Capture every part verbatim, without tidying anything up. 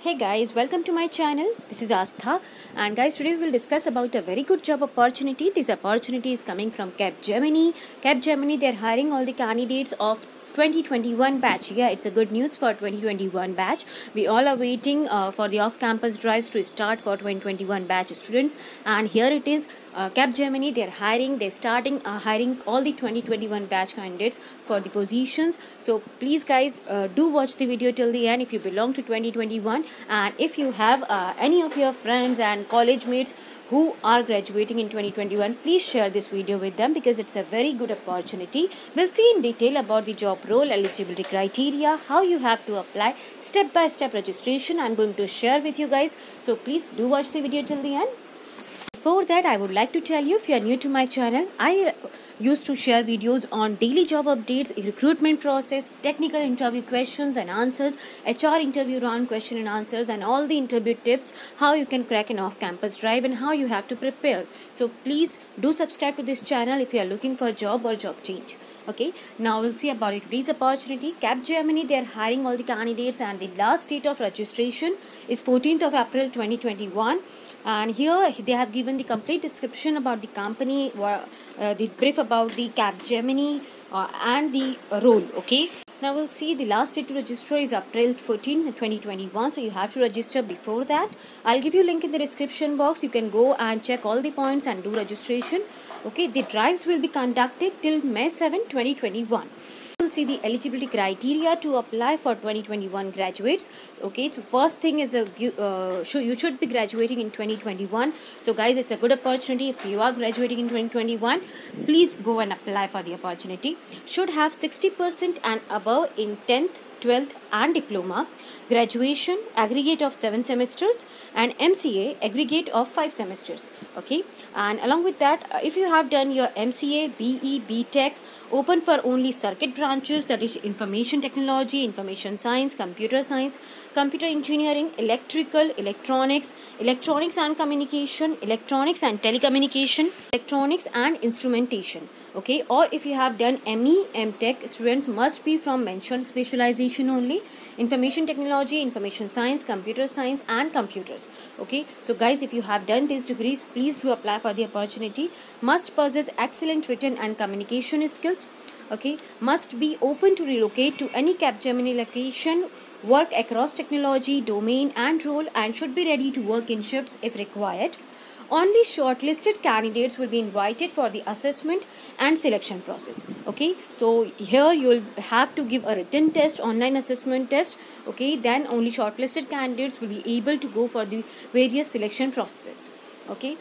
Hey guys, welcome to my channel. This is Astha, and guys, today we will discuss about a very good job opportunity. This opportunity is coming from Capgemini. Capgemini, they are hiring all the candidates of twenty twenty-one batch. Yeah, it's a good news for twenty twenty-one batch. We all are waiting uh, for the off-campus drives to start for twenty twenty-one batch students, and here it is. Uh, Capgemini, they are hiring. They're starting uh, hiring all the twenty twenty-one batch candidates for the positions. So please, guys, uh, do watch the video till the end if you belong to twenty twenty-one, and if you have uh, any of your friends and college mates who are graduating in twenty twenty-one, please share this video with them because it's a very good opportunity. We'll see in detail about the job role, eligibility criteria, how you have to apply, step by step registration I'm going to share with you guys. So please do watch the video till the end. Before that, I would like to tell you, if you are new to my channel, I used to share videos on daily job updates, recruitment process, technical interview questions and answers, H R interview round question and answers, and all the interview tips, how you can crack an off-campus drive and how you have to prepare. So please do subscribe to this channel if you are looking for a job or job change. Okay, now we'll see about it. Today's opportunity. Capgemini, they are hiring all the candidates, and the last date of registration is fourteenth of April twenty twenty-one. And here they have given the complete description about the company, uh, the brief about the Capgemini uh, and the uh, role. Okay, now we'll see the last date to register is April fourteenth twenty twenty-one, so you have to register before that. I'll give you a link in the description box. You can go and check all the points and do registration. Okay, the drives will be conducted till May seventh twenty twenty-one. We'll see the eligibility criteria to apply for twenty twenty-one graduates. Okay, so first thing is a uh, should you should be graduating in twenty twenty-one. So guys, it's a good opportunity. If you are graduating in twenty twenty-one, please go and apply for the opportunity. Should have sixty percent and above in tenth, twelfth and diploma, graduation aggregate of seven semesters, and M C A aggregate of five semesters. Okay, and along with that, if you have done your M C A, B E, B Tech, open for only circuit branches, that is information technology, information science, computer science, computer engineering, electrical, electronics, electronics and communication, electronics and telecommunication, electronics and instrumentation. Okay, or if you have done M E, M Tech, students must be from mentioned specialization only: information technology, information science, computer science and computers. Okay, so guys, if you have done these degrees, please do apply for the opportunity. Must possess excellent written and communication skills. Okay, must be open to relocate to any Capgemini location, work across technology, domain and role, and should be ready to work in shifts if required. Only shortlisted candidates will be invited for the assessment and selection process. Okay, so here you will have to give a written test, online assessment test. Okay, then only shortlisted candidates will be able to go for the various selection processes. Okay,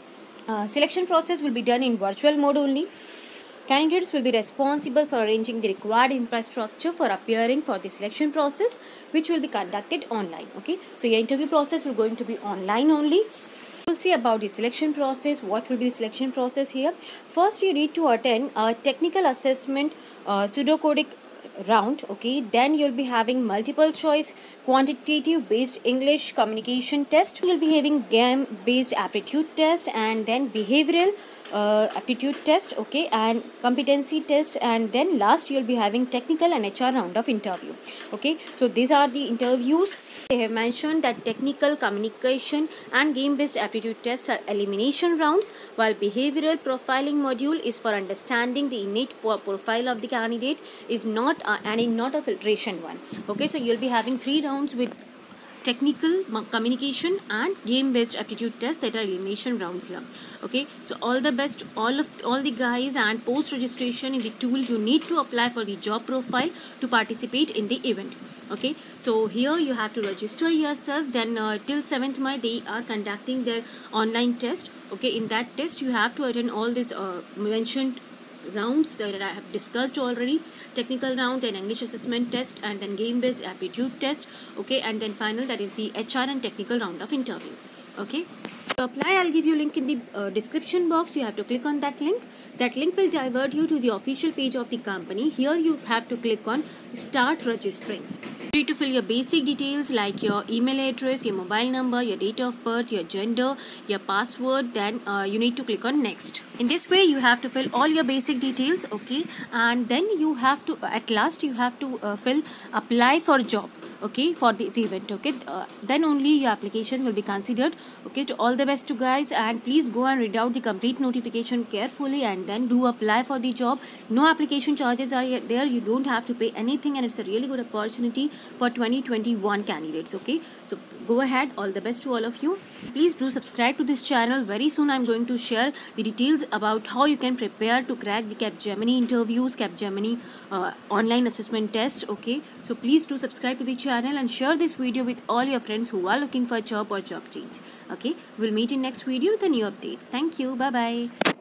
uh, selection process will be done in virtual mode only. Candidates will be responsible for arranging the required infrastructure for appearing for the selection process, which will be conducted online. Okay, so your interview process will going to be online only. We'll see about the selection process. What will be the selection process here? First, you need to attend a technical assessment uh, pseudocodic round. Okay, then you'll be having multiple choice quantitative based English communication test. You'll be having game based aptitude test, and then behavioral uh, aptitude test. Okay, and competency test, and then last you'll be having technical and H R round of interview. Okay, so these are the interviews. They have mentioned that technical, communication and game based aptitude tests are elimination rounds, while behavioral profiling module is for understanding the innate profile of the candidate, is not uh, and is not a filtration one. Okay, so you'll be having three rounds with technical, communication and game based aptitude tests that are elimination rounds here. Okay, so all the best all of all the guys, and post registration in the tool you need to apply for the job profile to participate in the event. Okay, so here you have to register yourself. Then uh, till seventh May they are conducting their online test. Okay, in that test you have to attend all this uh, mentioned rounds that I have discussed already: technical round, and English assessment test, and then game based aptitude test. Okay, and then final, that is the H R and technical round of interview. Okay, to apply, I'll give you a link in the uh, description box. You have to click on that link. That link will divert you to the official page of the company. Here you have to click on start registering. You need to fill your basic details like your email address, your mobile number, your date of birth, your gender, your password. Then uh, you need to click on next. In this way you have to fill all your basic details. Okay, and then you have to, at last you have to uh, fill apply for job. okay, for this event. Okay, uh, then only your application will be considered. Okay, to all the best to guys, and please go and read out the complete notification carefully and then do apply for the job. No application charges are yet there, you don't have to pay anything, and it's a really good opportunity for twenty twenty-one candidates. Okay, so go ahead, all the best to all of you. Please do subscribe to this channel. Very soon I'm going to share the details about how you can prepare to crack the Capgemini interviews, Capgemini uh, online assessment test. Okay, so please do subscribe to the channel and share this video with all your friends who are looking for a job or job change. Okay, we'll meet in next video with a new update. Thank you. Bye bye.